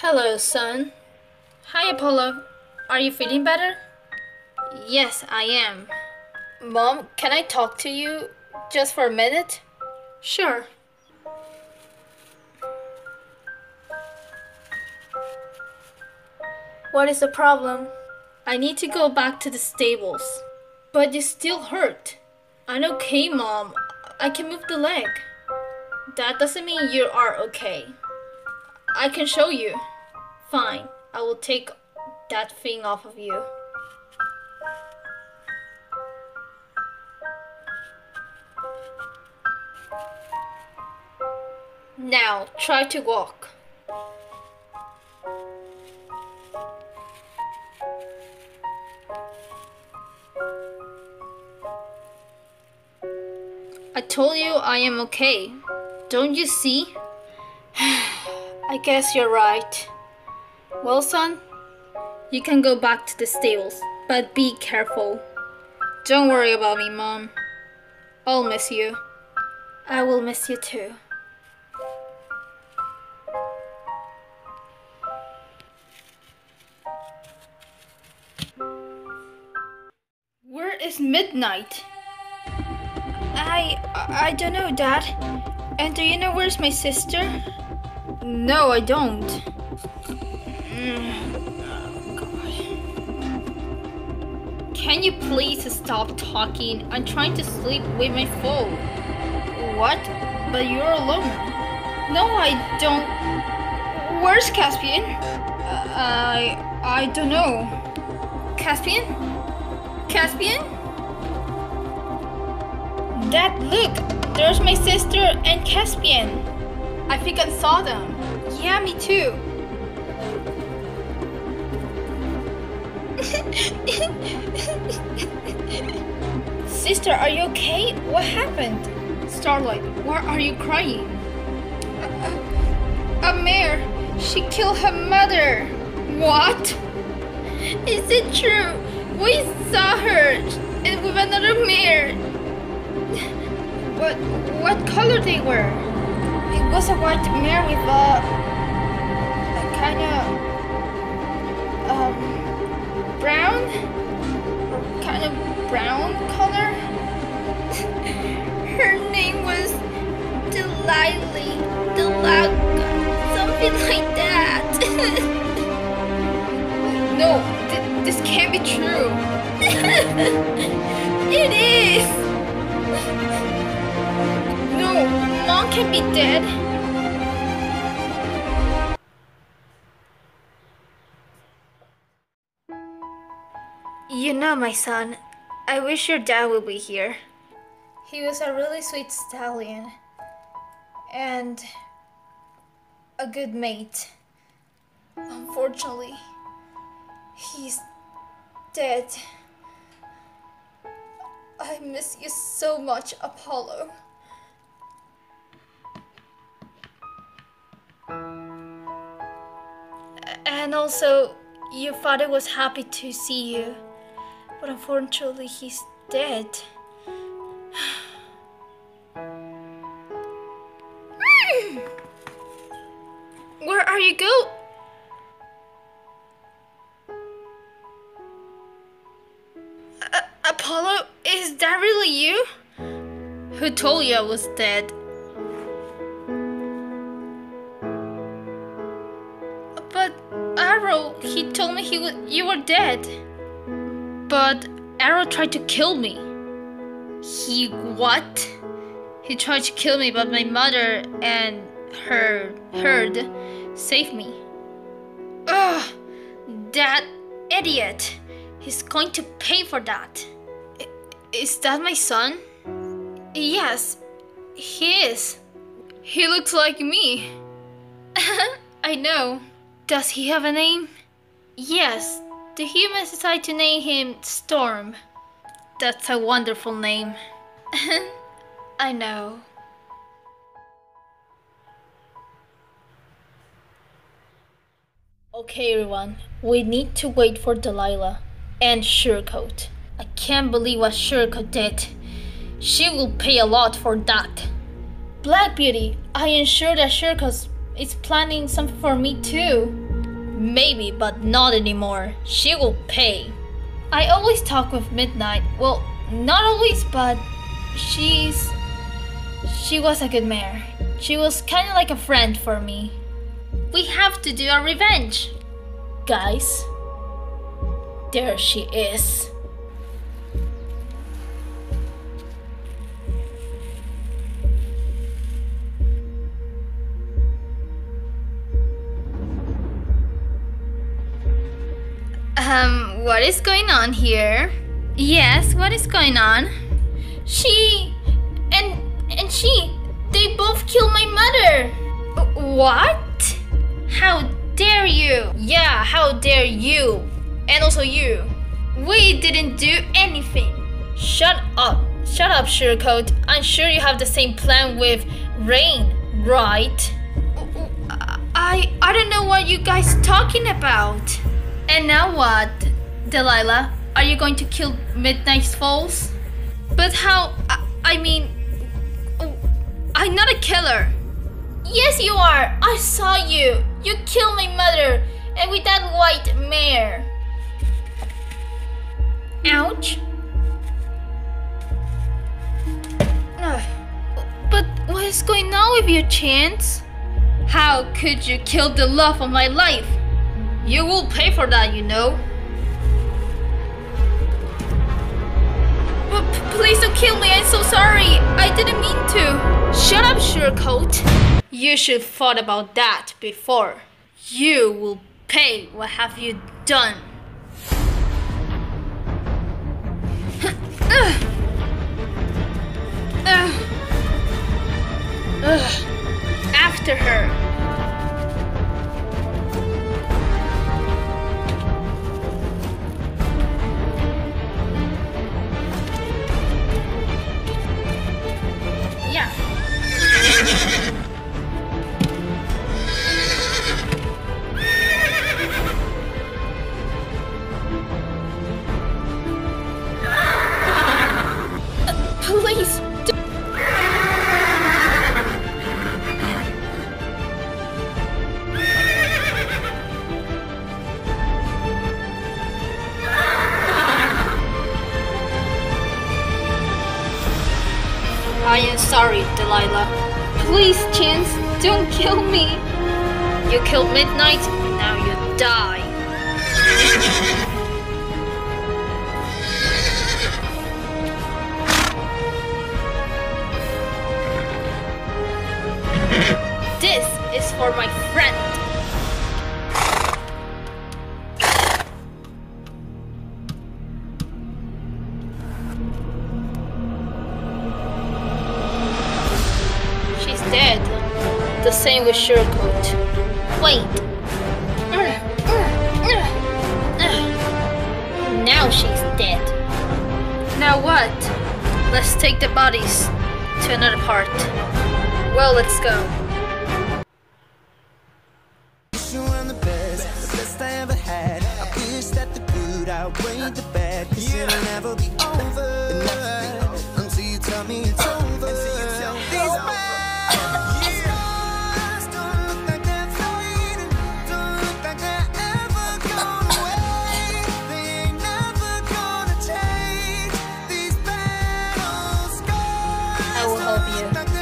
Hello, son. Hi, Apollo. Are you feeling better? Yes, I am. Mom, can I talk to you just for a minute? Sure. What is the problem? I need to go back to the stables. But you still hurt. I'm okay, Mom. I can move the leg. That doesn't mean you are okay. I can show you. Fine, I will take that thing off of you. Now, try to walk. I told you I am okay. Don't you see? I guess you're right. Well, son, you can go back to the stables, but be careful. Don't worry about me, Mom. I'll miss you. I will miss you too. Where is Midnight? I don't know, Dad. And do you know where's my sister? No, I don't. Can you please stop talking? I'm trying to sleep with my phone. What? But you're alone. No, I don't. Where's Caspian? I don't know. Caspian? Caspian? Dad, look! There's my sister and Caspian. I think I saw them. Yeah, me too. Sister, are you okay? What happened? Starlight, why are you crying? A mare. She killed her mother. What? Is it true? We saw her and with another mare. What color they were? It was a white mare with a kind of brown color. Her name was Delilah, something like that. No, this can't be true. It is. No, Mom can't be dead. You know, my son, I wish your dad would be here. He was a really sweet stallion and a good mate. Unfortunately, he's dead. I miss you so much, Apollo. And also, your father was happy to see you, but unfortunately he's dead. Where are you going? Apollo, is that really you? Who told you I was dead? But Arrow, he told me you were dead. But Arrow tried to kill me. He what? He tried to kill me, but my mother and her herd saved me. Ugh, that idiot. He's going to pay for that. Is that my son? Yes, he is. He looks like me. I know. Does he have a name? Yes, the humans decided to name him Storm. That's a wonderful name. I know. Okay, everyone, we need to wait for Delilah and Sugarcoat. I can't believe what Sugarcoat did. She will pay a lot for that. Black Beauty, I am sure that Sugarcoat is planning something for me too. Maybe, but not anymore. She will pay. I always talk with Midnight. Well, not always, but she was a good mare. She was kind of like a friend for me. We have to do our revenge. Guys, there she is. What is going on here? Yes, what is going on? They both killed my mother. What? How dare you? Yeah, how dare you? And also you. We didn't do anything. Shut up, Sugarcoat. I'm sure you have the same plan with Rain, right? I don't know what you guys talking about. And now what, Delilah? Are you going to kill Midnight's Falls? But how? I mean, I'm not a killer. Yes, you are. I saw you. You killed my mother, and with that white mare. Ouch. But what is going on with you, Chance? How could you kill the love of my life? You will pay for that, you know. But please don't kill me, I'm so sorry. I didn't mean to. Shut up, Sugarcoat. You should have thought about that before. You will pay. What have you done? After her. Yeah. Please. I am sorry, Delilah. Please, Chance, don't kill me. You killed Midnight, now you die. This is for my friend. She's dead. The same with Sugarcoat. Wait. Now she's dead. Now what? Let's take the bodies to another part. Well, let's go. The best I ever had. I wish that the good outweighed the bad. 'Cause it'll never be over until you tell me it's over. These bad scars don't look like they're fading, don't look like they're ever gone away. They ain't never gonna change. These bad old scars. I will help you.